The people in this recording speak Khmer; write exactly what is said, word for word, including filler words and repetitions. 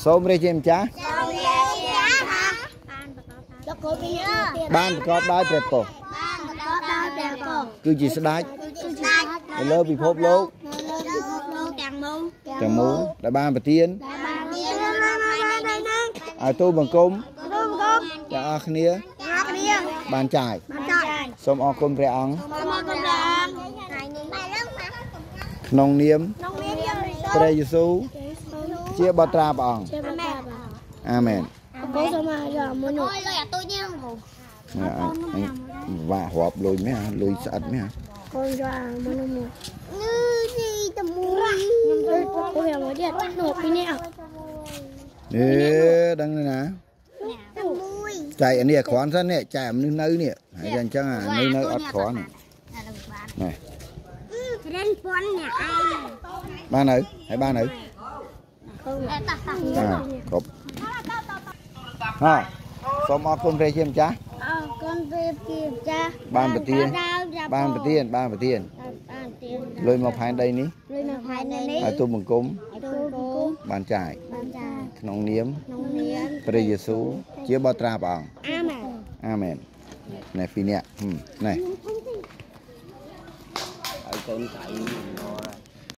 សូមព្រះជាម្ចាស់បានប្រកបដោយព្រះពរគឺជាស្ដេចនៅលើពិភពលោកទាំងមូលដែលបានប្រទានឲ្យទូលបង្គំទាំងអស់គ្នាបានចាយសូមអរគុណព្រះអង្គក្នុងនាមព្រះយេស៊ូវជាបុត្រាព្រះអង្គអាមែនវ៉ារាប់លុយមែនលុយស្អិតមែនកូនចាមនុស្សនេះតមួយខ្ញុំទៅមកទៀតនោះពីនេះអេដឹងណាចែកអានេះគ្រាន់សិននេះចែកមនុស្សនៅនេះហើយអញ្ចឹងអានៅនៅអត់គ្រាន់ណែរៀនប៉ុនអ្នកឯងបាននៅហើយបាននៅគ្រប់ហ่าសូមអរគុណព្រះជាម្ចាស់អរគុណព្រះជាម្ចាស់បានប្រទានបានប្រទានបានប្រទានលុយមកផែនដីនេះលុយមកផែនដីនេះឲ្យទូលបង្គំបានចាយបានចាយក្នុងនាមក្នុងនាមព្រះយេស៊ូវជាបុត្រាព្រះអង្គអាមែនអាមែនណែពីរនាក់ណែឲ្យកូនចៅ